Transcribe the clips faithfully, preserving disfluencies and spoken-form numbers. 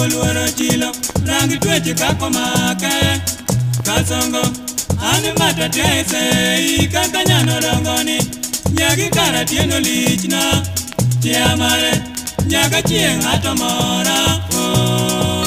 Pamba luoro chilo rangi tweche kako make kasongo ani mata tese kaka nyano rongoni nyagi kara tieno lichna tiamare nyaga chieng atomora oh.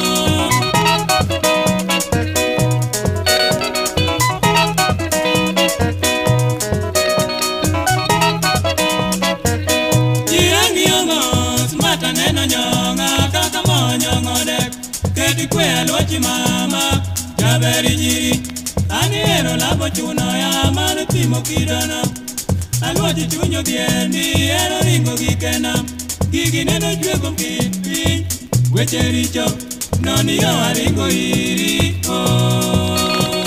Jirangi yongos mata neno nyonga kaka monyongo dek keti kwe aluochi mama jaberi nyiri ani ero labo chuno ya manu timo kidono aluochi chunyo biendi ero ringo gikena gigi neno juego kipi weche richo noni yo aringo iri oh.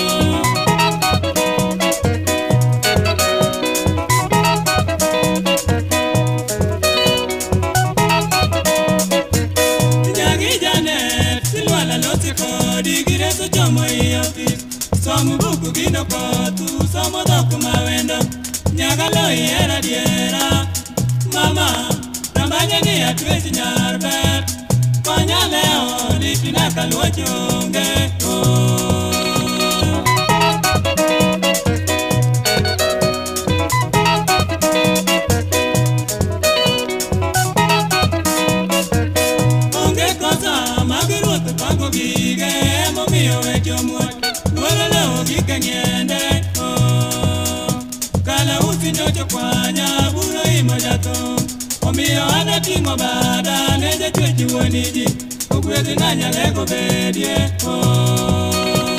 Nyagi janet silwala lote kodi gireso chomo iyo ofis somo buku gino kotu somo doku mawendo nyaga lo iera diera mama tambanya ni atwezi nyarbet konya leo litina kaluochi onge oh. Onge kosa magiruoth pango gige momiyo wecho muoch wala leo gike ng'ende oh. Kala usi nyocho kwanya buro imo jato omiyo ana tingo bada neje twechi woniji ogwedhi na nyalego bedie oh.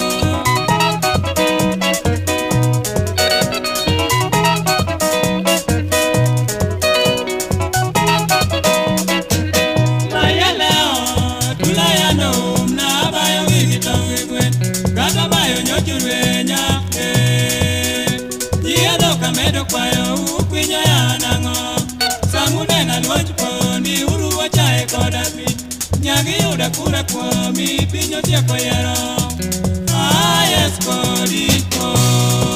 Mayaleo tulaya nom na bayo wigi tongi gwen kata bayo nyocho rwenya eh. Jiadho kamedo kwayo ukwinyo ya nango samudena luoch pondi uru wachae koda pi nyagi yuda kura kuomi pinyo tieko yero ah yes kodi oh.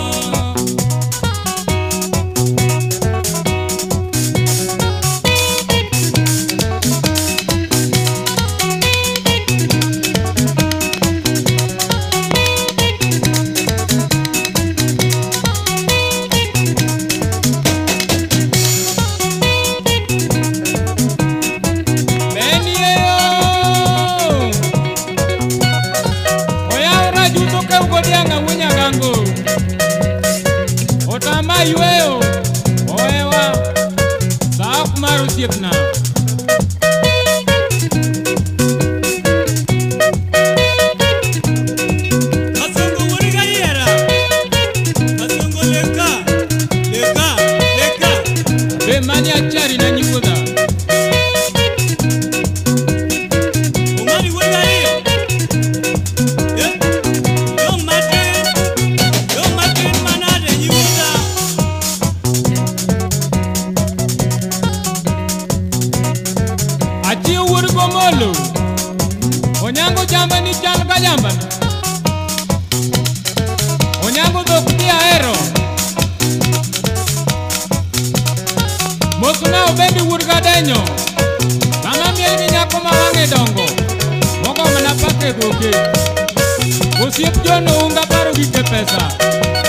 Yueo oewa saak maru siepna Kasongo wuriga yera Kasongo leka leka leka be mani achari na nyuda Umani wuriga yera Yo mate yo mate manade nyuda Achi urgo molo Onyango jamba ni chal ka jamba Onyango dokti aero Mosuna obendi urga denyo Mama miel ni nyako mawange dongo Moko manapake goke Osiep jono unga paro gike pesa